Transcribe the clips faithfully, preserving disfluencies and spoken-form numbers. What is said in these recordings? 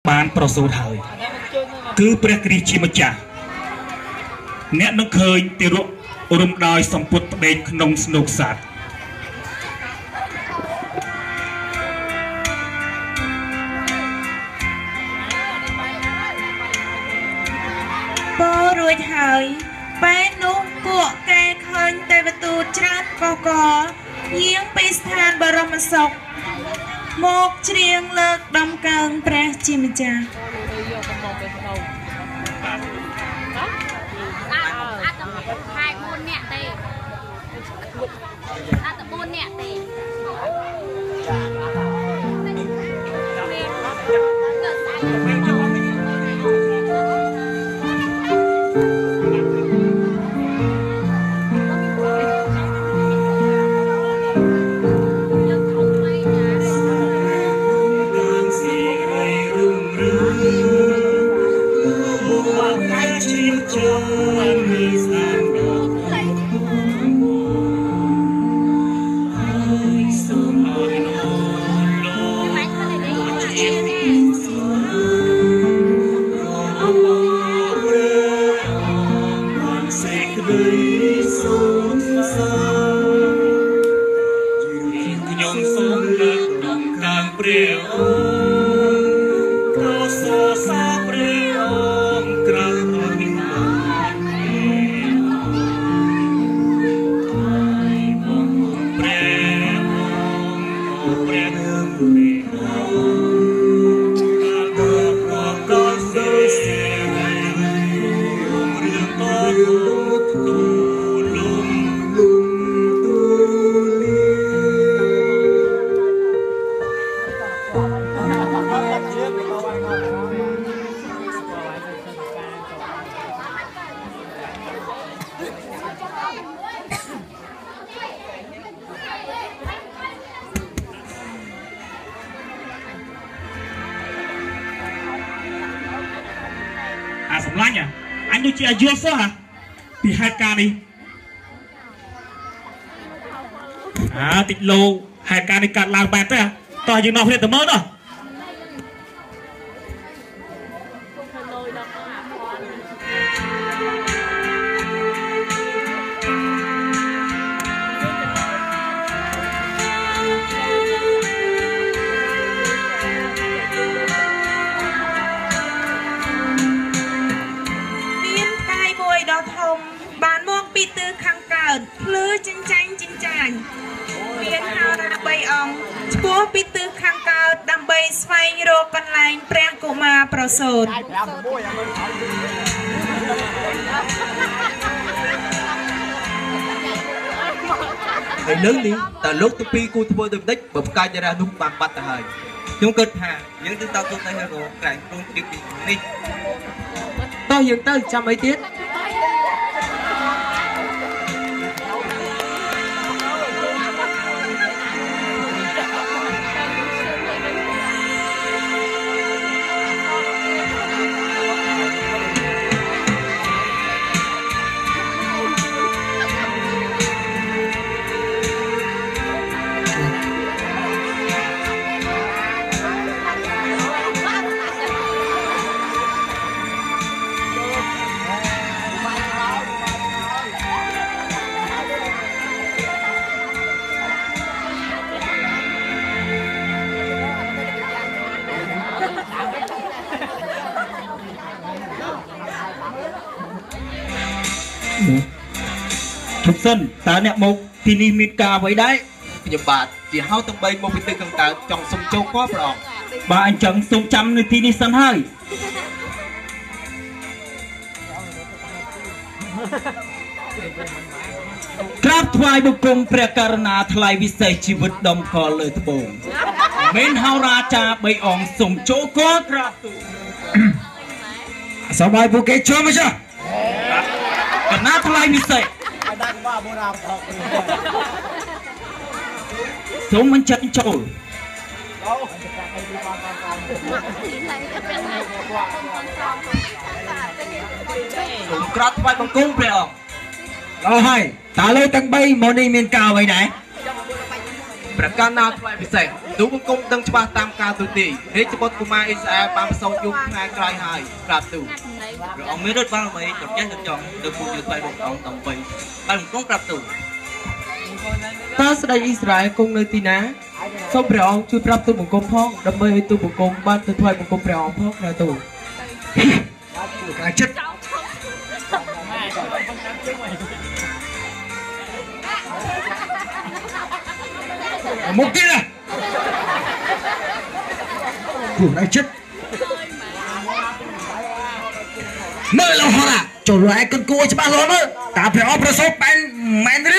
បានប្រសូតហើយគឺព្រះគ្រីស្ទជាម្ចាស់អ្នកនឹងឃើញទារករំដោយសម្ពុតផ្ដេកក្នុងស្នូកសត្វពោរួចហើយពេលនោះពួកគេឃើញទេវទូតច្រើនកកយាងពីស្ថានបរមសុខមកច្រៀងលើកដំកើងព្រះជាម្ចាស់អាសម្លាញ់អញដូចជាអាយុសោះពីហេតុការណ៍នេះអាតិចលោហេតុការណ៍នេះកាត់ឡើងបែបទេតោះយើងនាំគ្នាទៅមើលនោះបានមកពីទិសខាងកើតភ្លឺចិញ្ចាញ់ចិញ្ចាញ់មានហោរាបីអង្គឆ្ពោះពីទិសខាងកើតដើម្បីស្វែងរកកន្លែងព្រះកុមារប្រសូតហើយលើនេះតើលោកទាំងពីរគូធ្វើដូចម្ដេចបើផ្កាយតារានោះបានបាត់ទៅហើយខ្ញុំគិតថាយើងទៅតទៅទៅរកក្រែងខ្លួនពីនេះតោះយើងទៅចាំអីទៀតជប់សិនតើអ្នកមកទីនេះមានការអ្វីដែរខ្ញុំបាទជាហៅទាំងបីមកពីទិសខាងកើតចង់សុំចូលគាល់ព្រះអង្គបាទអញ្ចឹងសូមចាំនៅទីនេះសិនហើយក្រាបថ្វាយបង្គំព្រះករុណាថ្លៃវិសេសជីវិតដំកល់លើត្បូងមែនហោរាចារ្យបីអង្គសូមចូលគាល់ក្រាបទូលសប្បាយពួកគេចូលមកចាកណាថ្លៃវិសេសសូមបញ្ជាក់ចូលសូមក្រាបថ្វាយបង្គំព្រះអង្គអស់ហើយតើលើទាំងបីមកនេះមានការអ្វីដែរប្រកាសណាថ្លៃពិសេសទូបង្គំដឹងច្បាស់តាមការទូទីរាជបុត្រកុមារអ៊ីស្រាអែលបានប្រសូតយុគថ្ងៃក្រោយហើយប្រាប់ទូព្រះអង្គមានរត់បានអ្វីចង់ចេះចង់ទៅពួកយើងថ្លៃបងអង្គតំបីបានបង្គំប្រាប់ទូតើស្ដេចអ៊ីស្រាអែលគង់នៅទីណាសូមព្រះអង្គជួយប្រាប់ទូបង្គំផងដើម្បីឲ្យទូបង្គំបានទៅថ្វាយបង្គំព្រះអង្គផងណាទូកាចិត្តមកទៀតណាពួកឯចិត្តមើលលោកហឡាចូលឯគិតគួរច្បាស់លាស់មើលតើព្រះអង្គប្រសូតបែនមែនឬ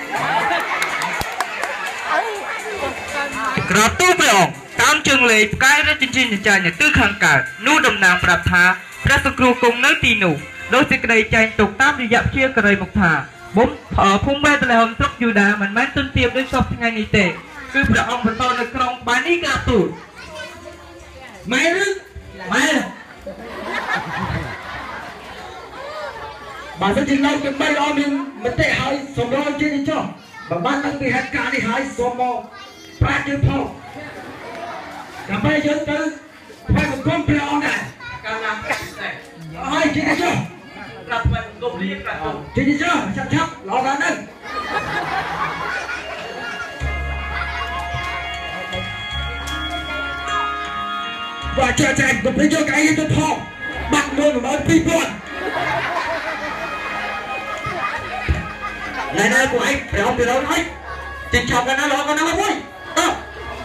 ក្រទូព្រះអង្គតាមជើងលេខផ្កាយរចិញ្ចចិញ្ចាញទៅទិសខាងកើតនោះតំណាងប្រាប់ថាព្រះសង្គ្រោះគង់នៅទីនោះដោយសេចក្តីចែងទុកតាមរយៈព្យាការីមកថាបំភូមិបេតលេហឹមស្រុកយូដាមិនមែនទន្ទាបដូចសពថ្ងៃនេះទេគឺព្រះអង្គបន្តនៅក្រុងបាននេះក្រទូម៉ែឬម៉ែបើសិនជាលោកទាំងបីអស់មានមតិហើយសូមរងជាចុះបើបានតាំងពីហេតុការណ៍នេះហើយសូមមកប្រាជ្ញយើងផងដើម្បីយើងទៅធ្វើបង្គំព្រះអង្គដែរកាលណាកាត់ដែរហើយជាចុះប្រាប់ធ្វើបង្គំរៀបប្រាប់ជាចុះឆាប់ឆាប់រកដល់ហ្នឹងបើចេះចេះទៅព្រៃយកឯងទៅផងបាត់មួយមកពីរពាន់ណែណែពួកឯងប្រហែលពីរហើយចេញឆាប់กันណារកกันណាមួយអើ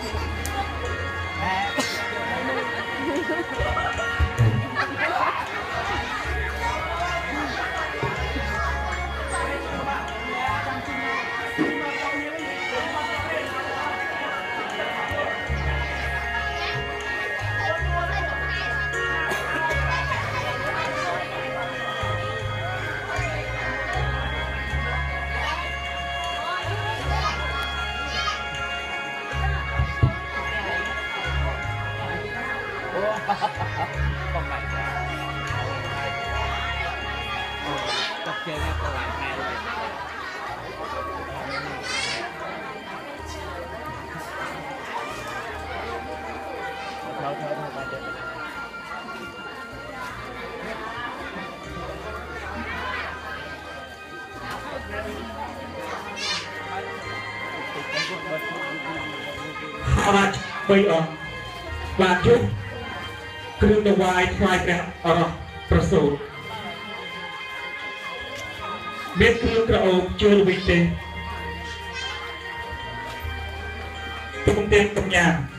បាទបីអងបាទជុំគ្រឿងដង្វាយថ្វាយព្រះអរប្រសូតមានគ្រឿងក្រអូបចូលវិញទេទុំទាំងកំញា